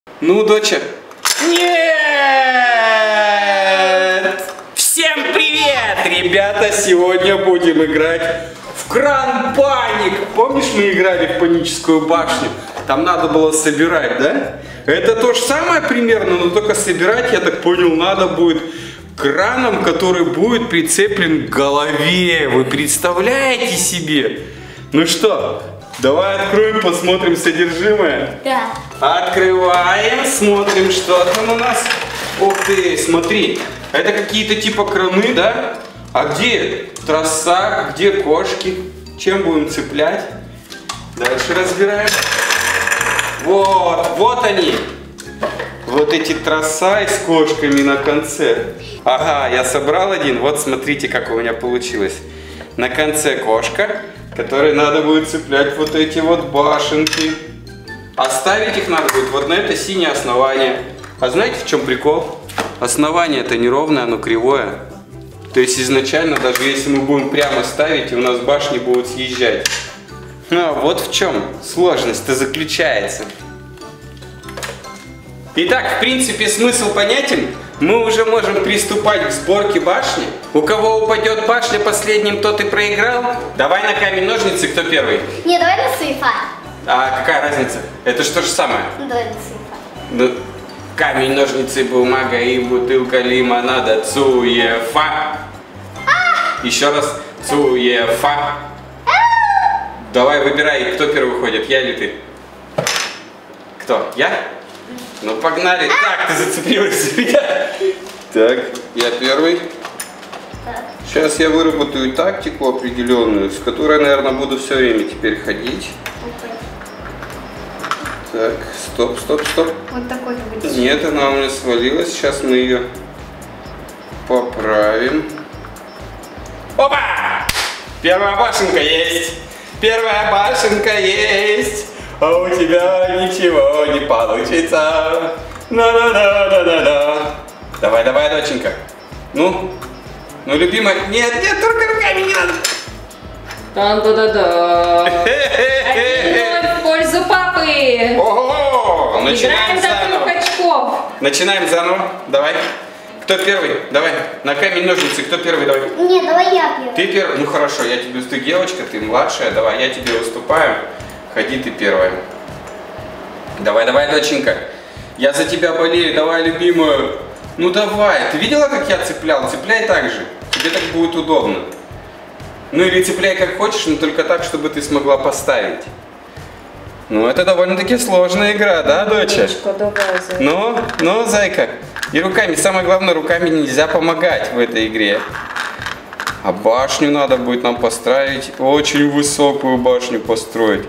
Ну, доча. Нет! Всем привет, ребята! Сегодня будем играть в Кран Паник. Помнишь, мы играли в Паническую башню? Там надо было собирать, да? Это то же самое примерно, но только собирать, я так понял, надо будет краном, который будет прицеплен к голове. Вы представляете себе? Ну что, давай откроем, посмотрим содержимое. Да. Открываем, смотрим, что там у нас. Ух ты, смотри, это какие-то типа краны, да? А где троса, где кошки? Чем будем цеплять? Дальше разбираем. Вот они. Вот эти троса с кошками на конце. Ага, я собрал один. Вот смотрите, как у меня получилось. На конце кошка, которой надо будет цеплять вот эти вот башенки. Оставить их надо будет вот на это синее основание. А знаете, в чем прикол? Основание это неровное, оно кривое. То есть изначально, даже если мы будем прямо ставить, у нас башни будут съезжать. Ну, вот в чем сложность-то заключается. Итак, в принципе, смысл понятен. Мы уже можем приступать к сборке башни. У кого упадет башня последним, тот и проиграл. Давай на камень, ножницы, кто первый? Не, давай на сейфа. А какая разница? Это же то же самое. Давай на сейфа. Ну, камень, ножницы, бумага и бутылка лимонада. Цуефа. Еще раз. Цуефа. Давай, выбирай, кто первый выходит, я или ты? Кто? Я? Ну погнали. Так, ты зацепилась за меня. Так, я первый. Так. Сейчас я выработаю тактику определенную, с которой, наверное, буду все время теперь ходить. Так, стоп. Вот такой ты будешь. Нет, она у меня свалилась. Сейчас мы ее поправим. Опа! Первая башенка есть. Первая башенка есть. А у тебя ничего не получится. На-на-на-на-на-на. Давай, доченька. Ну, любимая. Нет, только руками не надо. Тан-да-да-да. 1-0 в пользу папы. Ого! Играем до 3 очков. Начинаем заново. Давай. Кто первый? Давай. На камень, ножницы. Кто первый? Давай. Не, давай я первый. Ты первый? Ну хорошо, я тебе... Ты девочка, ты младшая. Давай, я тебе уступаю. Ходи ты первая. Давай, доченька. Я за тебя болею. Давай, любимую. Ну давай. Ты видела, как я цеплял? Цепляй так же. Тебе так будет удобно. Ну или цепляй как хочешь, но только так, чтобы ты смогла поставить. Ну это довольно-таки сложная игра, да, доча? Ну, зайка. И руками. Самое главное, руками нельзя помогать в этой игре. А башню надо будет нам построить. Очень высокую башню построить.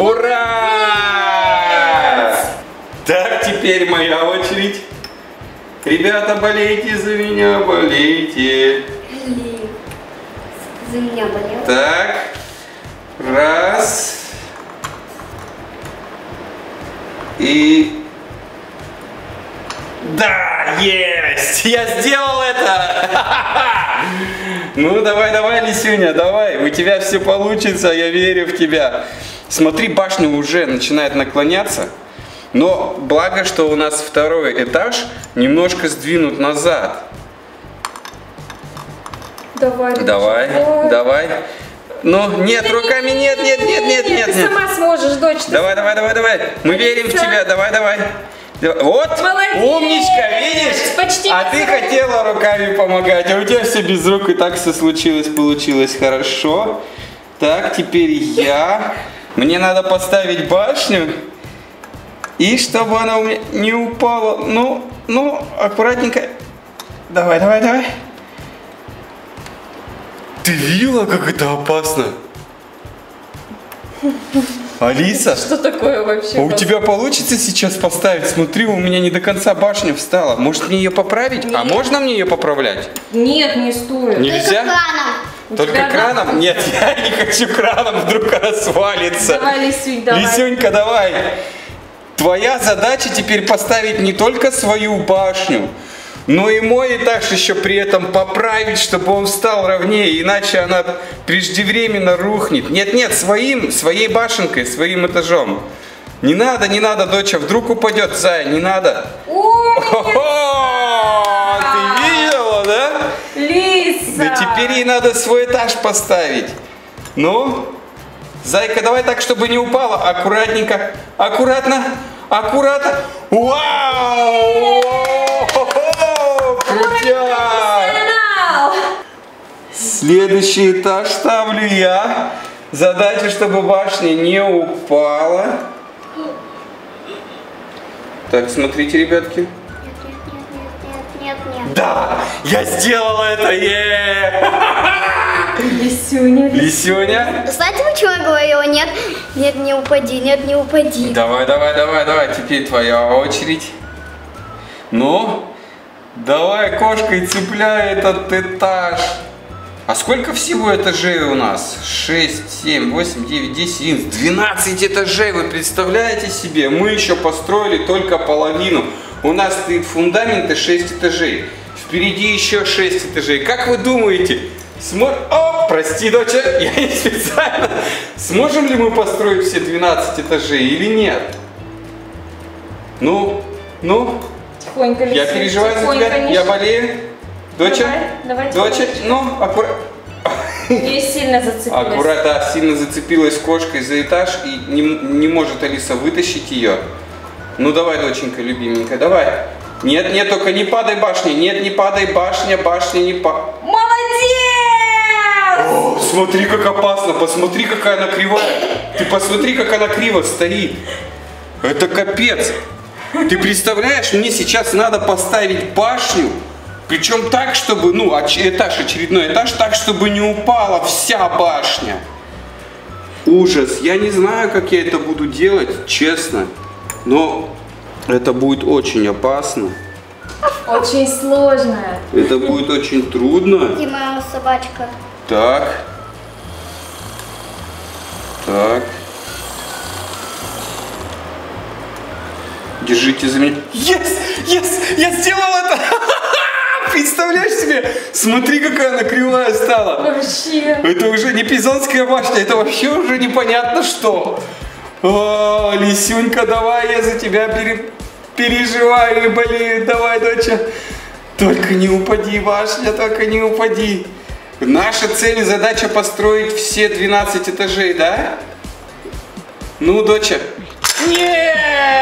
Ура! Так, теперь моя очередь. Ребята, болейте за меня, болейте. За меня болел. Так. Раз. И... Да, есть! Я сделал это! Ну, давай, Лисюня, давай. У тебя все получится, я верю в тебя. Смотри, башня уже начинает наклоняться. Но благо, что у нас второй этаж немножко сдвинут назад. Давай. Ну, нет, руками нет. Ты сама сможешь, дочь. Давай. Мы верим в тебя, давай. Вот, молодец! Умничка, видишь? Почти. А ты хотела руками помогать, а у тебя все без рук, и так все получилось хорошо. Так, теперь я. Мне надо поставить башню, и чтобы она у меня не упала. Ну, аккуратненько. Давай. Ты видела, как это опасно? Алиса, Что такое вообще? у тебя получится сейчас поставить? Смотри, у меня не до конца башня встала. Может мне ее поправить? Нет. А можно мне ее поправлять? Нет, не стоит. Нельзя? Только тебя краном? надо- Нет, я не хочу краном, вдруг она свалится. Давай, Лисюнь, давай. Лисюнька, давай. Твоя задача теперь поставить не только свою башню, но и мой этаж еще при этом поправить, чтобы он встал ровнее, иначе она преждевременно рухнет. Нет, своей башенкой, своим этажом. Не надо, не надо, доча, вдруг упадет, Зая, не надо. Ой, О, ты видела, да? Лиса! Да теперь ей надо свой этаж поставить. Ну, Зайка, давай так, чтобы не упала. Аккуратненько, аккуратно, аккуратно. Вау! Крутяк! Следующий этаж ставлю я. Задача, чтобы башня не упала. Так, смотрите, ребятки. Нет. Да, я сделал это! Лисюня. Лисюня. Знаете, почему я говорила нет? Нет, не упади, нет, не упади. Давай, теперь твоя очередь. Ну, давай кошкой цепляй этот этаж. А сколько всего этажей у нас? 6, 7, 8, 9, 10, 11, 12 этажей. Вы представляете себе? Мы еще построили только половину. У нас стоит фундамент и 6 этажей. Впереди еще 6 этажей. Как вы думаете? О, прости, доча, я не специально. Сможем ли мы построить все 12 этажей или нет? Ну? Тихонько, Лиса. Я переживаю за тебя, я болею. Доча, Давай, доча, ну, аккуратно. Ее сильно зацепилась. Аккуратно, да, сильно зацепилась кошкой за этаж и не может Алиса вытащить ее. Ну давай, доченька, любименькая, давай. Нет, только не падай башня, нет, не падай башня не падай. Молодец! О, смотри, как опасно, посмотри, какая она кривая. Ты посмотри, как она криво стоит. Это капец. Ты представляешь, мне сейчас надо поставить башню, причем так, чтобы, очередной этаж, так, чтобы не упала вся башня. Ужас. Я не знаю, как я это буду делать, честно. Но это будет очень опасно. Очень сложно. Это будет очень трудно. Где моя собачка? Так. Держите за меня. Yes! Я сделал это! Представляешь себе? Смотри, какая она кривая стала. Вообще. Это уже не Пизанская башня, это вообще уже непонятно что. О, Лисюнька, давай, я за тебя переживаю и болею. Давай, доча. Только не упади, башня, только не упади. Наша цель и задача построить все 12 этажей, да? Ну, доча. Нет!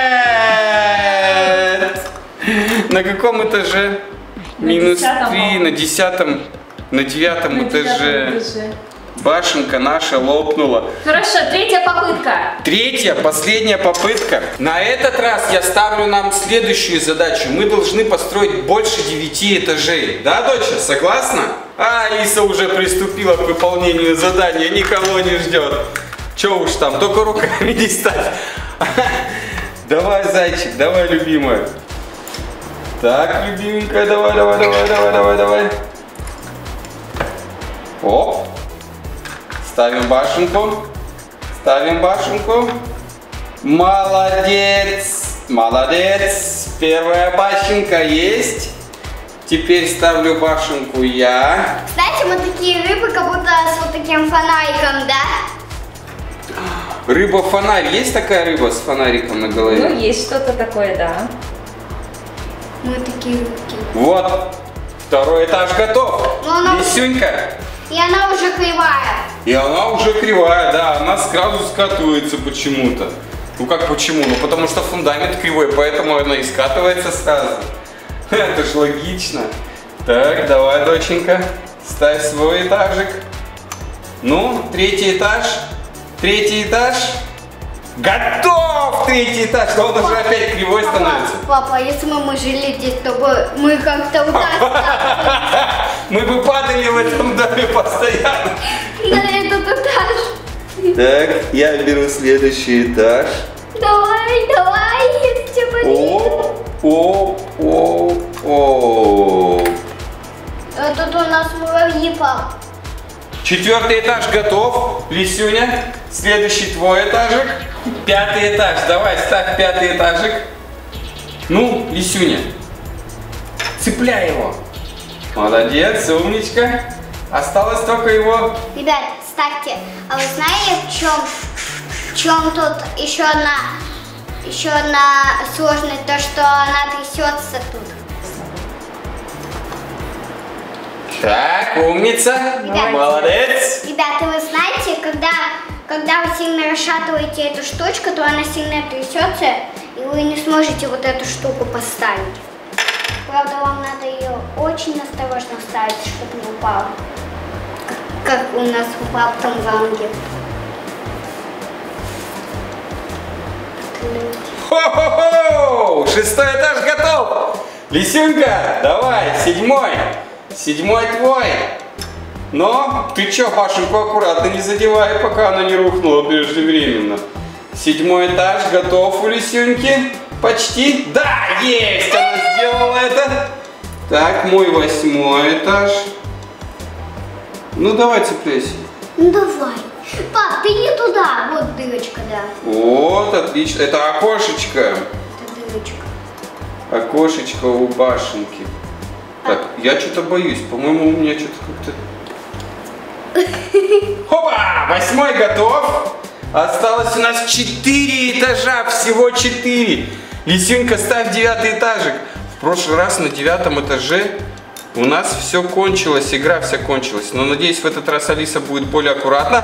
На каком этаже? Минус 3, на 10-м, на 9-м этаже. Башенка наша лопнула. Хорошо, третья попытка. Третья, последняя попытка. На этот раз я ставлю нам следующую задачу. Мы должны построить больше 9 этажей. Да, доча, согласна? Алиса уже приступила к выполнению задания, никого не ждет. Че уж там, только руками не ставь. Давай, зайчик, давай, любимая. Так, любименькая, давай. Оп. Ставим башенку. Молодец. Первая башенка есть. Теперь ставлю башенку я. Знаете, мы такие рыбы, как будто с вот таким фонариком, да? Рыба-фонарь. Есть такая рыба с фонариком на голове? Ну, есть что-то такое, да. Мы такие рыбки. Вот. Второй этаж готов. Но она- Лисюнька. И она уже кривая. И она уже кривая, да. Она сразу скатывается почему-то. Ну как почему? Ну потому что фундамент кривой, поэтому она и скатывается сразу. Это ж логично. Так, давай, доченька. Ставь свой этажик. Ну, третий этаж. Готов! Третий этаж. Но он уже опять кривой становится. Папа, если мы жили здесь, то бы мы как-то вот так Мы бы падали в этом доме постоянно. на этот этаж. Так, я беру следующий этаж. Давай, я тебя болею. О. Тут у нас муравьи, пап. Четвертый этаж готов. Лисюня, следующий твой этажик. Пятый этаж. Давай, ставь пятый этажик. Ну, Лисюня, цепляй его. Молодец, умничка. Осталось только его. Ребят, ставьте. А вы знаете, в чем тут еще одна Еще одна сложность, то что она трясется тут. Так, умница. Ребята. Молодец. Ребята, вы знаете, когда вы сильно расшатываете эту штучку, то она сильно трясется, и вы не сможете вот эту штуку поставить. Правда, вам надо ее очень осторожно ставить, чтобы не упала. Как у нас упал в том раунде. Хо-хо-хо! 6-й этаж готов! Лисюнька, давай, 7-й. 7-й твой. Но ты чё, башенку аккуратно не задевай, пока она не рухнула преждевременно. 7-й этаж готов у Лисюньки. Почти. Да, есть! Она сделала это. Так, мой 8-й этаж. Ну давай цепляйся. Ну давай. Пап, ты не туда. Вот дырочка, да. Вот, отлично. Это окошечко. Это дырочка. Окошечко у башенки. Так, я что-то боюсь. По-моему, у меня что-то как-то... Хопа! 8-й готов. Осталось у нас 4 этажа. Всего 4. Лисюнька, ставь 9-й этажик. В прошлый раз на 9-м этаже у нас все кончилось. Игра вся кончилась. Но надеюсь, в этот раз Алиса будет более аккуратна.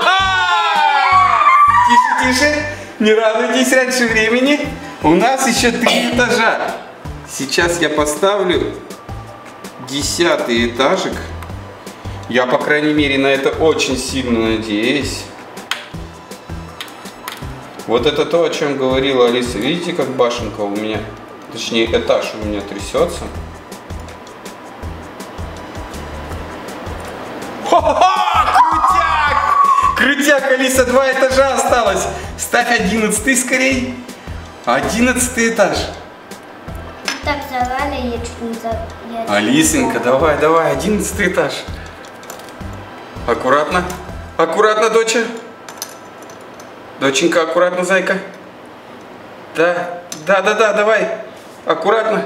Тише, тише. Не радуйтесь раньше времени. У нас еще 3 этажа. Сейчас я поставлю 10-й этажик. Я, по крайней мере, на это очень сильно надеюсь. Вот это то, о чем говорила Алиса. Видите, как башенка у меня, точнее, этаж у меня трясется. Хо-хо-хо! Крутяк! Крутяк, Алиса, 2 этажа осталось. Ставь 11-й скорей. 11-й этаж. Так завали, я чуть не за... Алисенька, давай, давай, 11-й этаж. Аккуратно. Аккуратно, доча. Доченька, аккуратно, зайка. Да, давай. Аккуратно.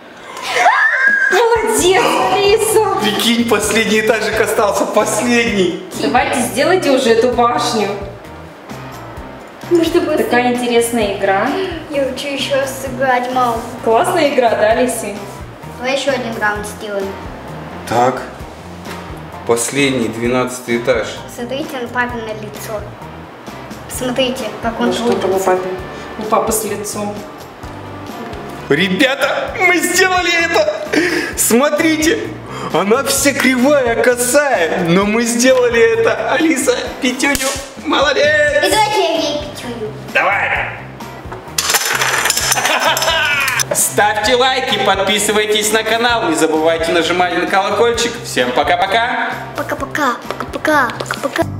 Молодец, Алиса. Прикинь, последний этажик остался, последний. Давайте сделайте уже эту башню. Может быть, Такая интересная игра. я хочу еще раз сыграть, мам. Классная игра, да, Алисы? Давай еще один раунд сделаем. Так, последний, 12-й этаж. Смотрите на папино лицо. Смотрите, как он Что там у крутится. папы? У папы с лицом. Ребята, мы сделали это! Смотрите, она вся кривая, косая, но мы сделали это. Алиса, пятюню, молодец! И давайте я ей пятюню. Давай! Ставьте лайки, подписывайтесь на канал, не забывайте нажимать на колокольчик. Всем пока-пока! Пока-пока, пока-пока, пока-пока.